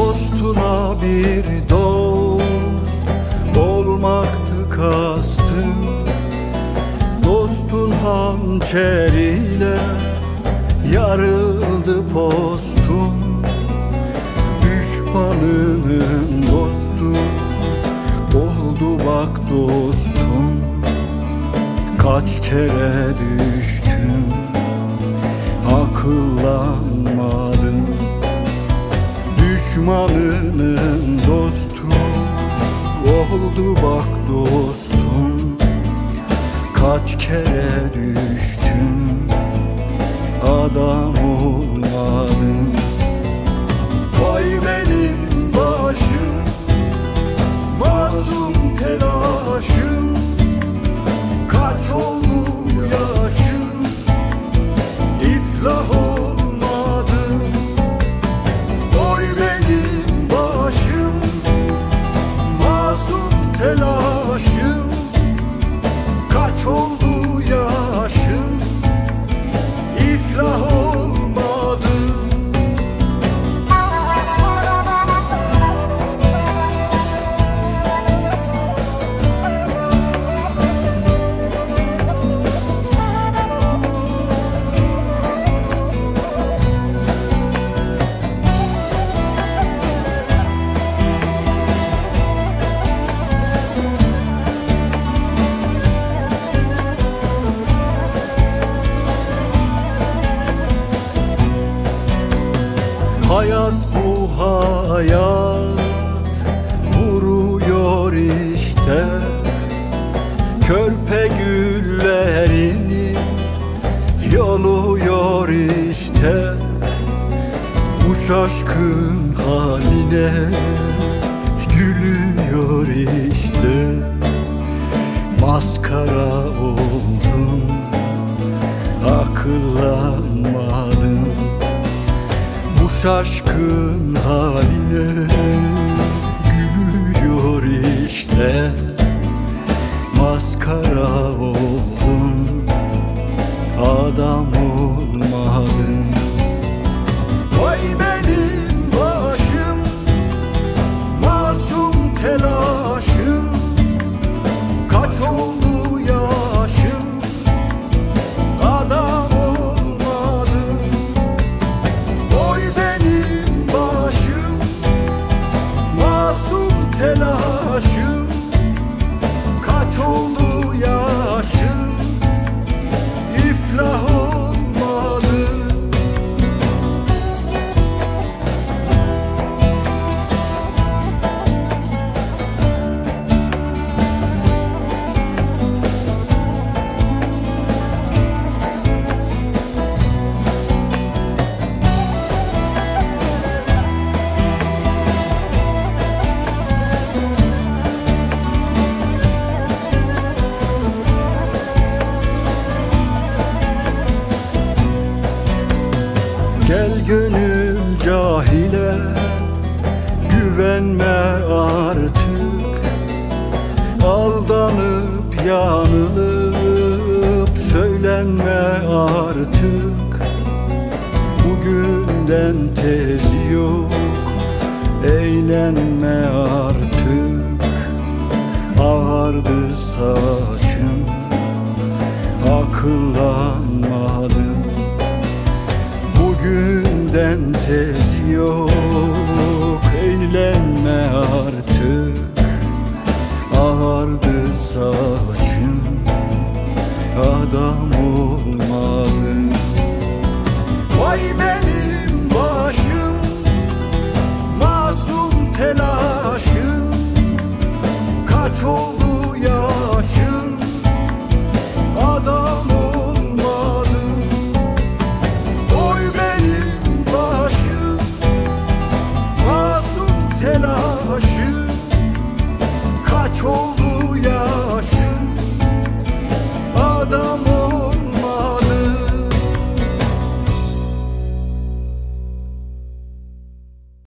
Dostuna bir dost olmaktı kastım. Dostun hançeriyle yarıldı postum. Düşmanının dostu oldu bak dostum. Kaç kere düştüm, akıllanmadım. Düşmanının dostu oldu bak dostum. Kaç kere düştüm, adam olmadım. Vay benim başım, masum telaşım. Kaç oldu yaşım, iflah olmadım. Vay benim başım, masum telaşım. Kaç oldu yaşım, iflah olmadım. Hayat bu hayat vuruyor işte. Körpe güllerini yoluyor işte. Bu şaşkın haline gülüyor işte. Maskara oldum, akıllanmadım. Bu şaşkın haline gülüyor işte. Maskara oldum, adam olmadım. Vay benim başım, masum telaşım. Kaç oldu yaşım, adam olmadım. Oy benim başım, masum telaşım. Kaç oldu yaşım, iflah olmadı. Gel gönül cahile güvenme artık. Aldanıp yanılıp söylenme artık. Bugünden tezi yok, eğlenme artık. Ağardı saçım, akıllanmadım. Bugünden tez yok, eğlenme artık. Ağardı saçım, adam olmadım. Vay benim başım, masum telaşım. Kaç oldu yaşım, adam olmadım. Oy benim başım, masum telaşım. Kaç oldu